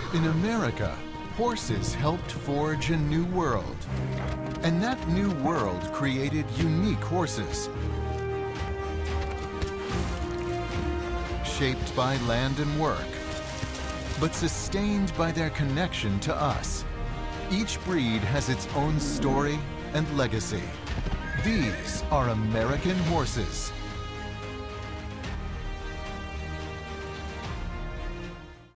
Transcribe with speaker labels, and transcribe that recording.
Speaker 1: In America, horses helped forge a new world. And that new world created unique horses. Shaped by land and work, but sustained by their connection to us. Each breed has its own story and legacy. These are American horses.